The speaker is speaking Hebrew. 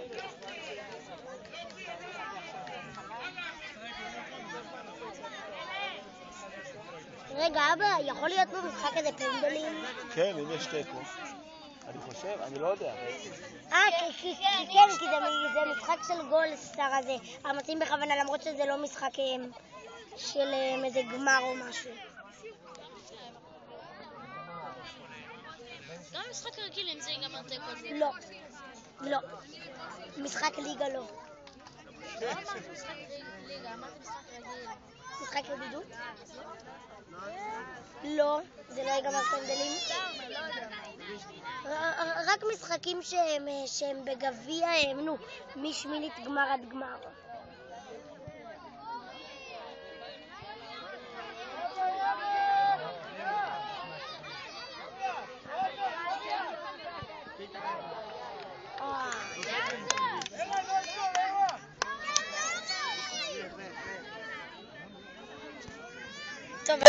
רגע, אבא, יכול להיות במשחק הזה פנדלים? כן, אם יש תיקו. אני חושב, אני לא יודע. כן, כי זה משחק של גולדסטאר הזה. המתאים בכוונה, למרות שזה לא משחק של איזה גמר או משהו. גם משחק רגיל אם זה ייגמר תיקו. לא, לא. משחק ליגה לא. לא אמרתי משחק ליגה, אמרתי משחק רגיל. משחק ידידות? לא, זה לא ייגמר פנדלים. רק משחקים שהם בגביע, משמינית גמר עד גמר.